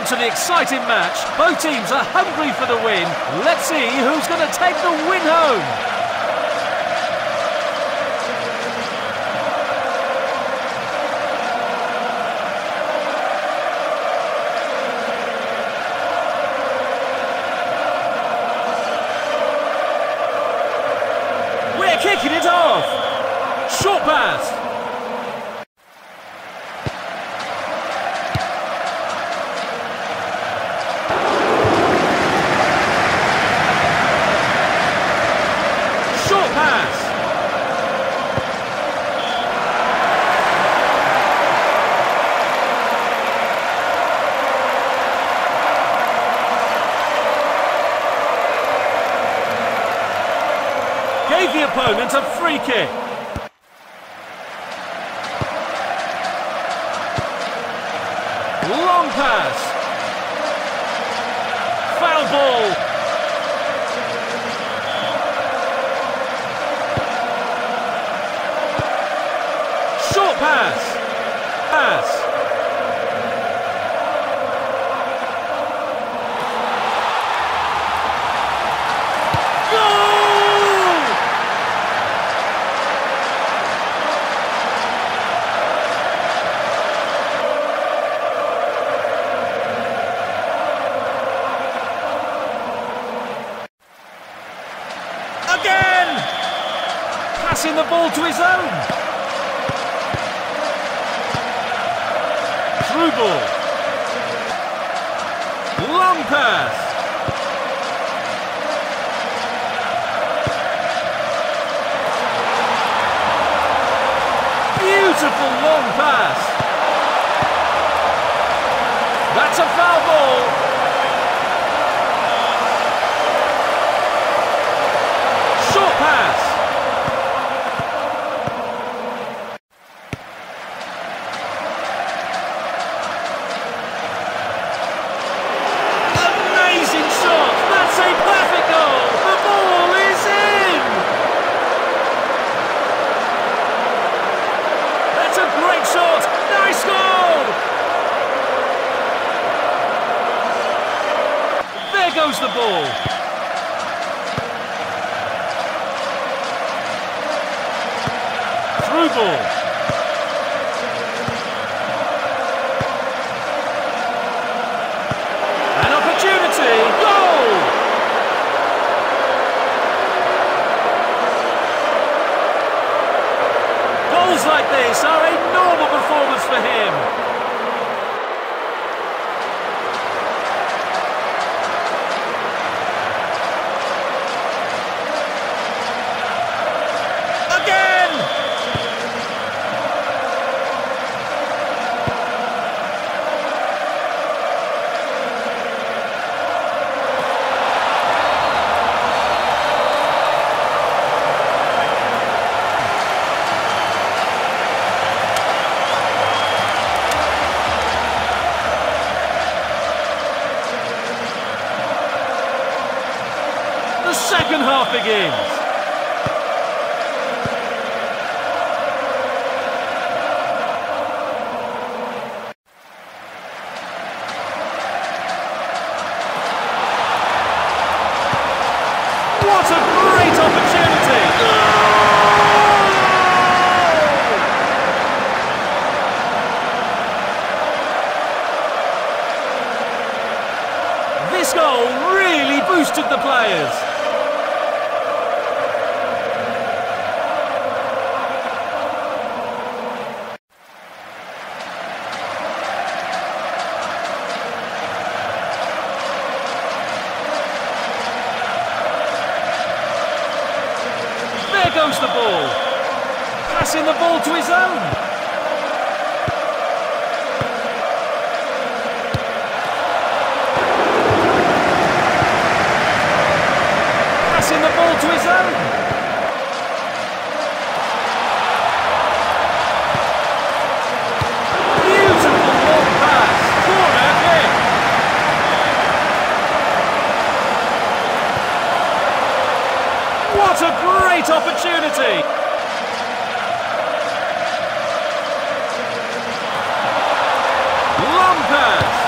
Welcome to the exciting match. Both teams are hungry for the win. Let's see who's going to take the win home. We're kicking it off. Short pass. Gave the opponent a free kick. Long pass. Foul ball. Short pass. Pass. Again! Passing the ball to his own. Through ball. Long pass. Beautiful long pass. That's a foul ball. Short pass. Amazing shot. That's a perfect goal. The ball is in. That's a great shot. Nice goal. There goes the ball. Through ball. An opportunity. Goal! Goals like this are a normal performance for him. The second half begins. What a great opportunity! This goal really boosted the players. There goes the ball. Passing the ball to his own. Passing the ball to his own. Beautiful long pass. Corner kick. What a great opportunity! Long pass!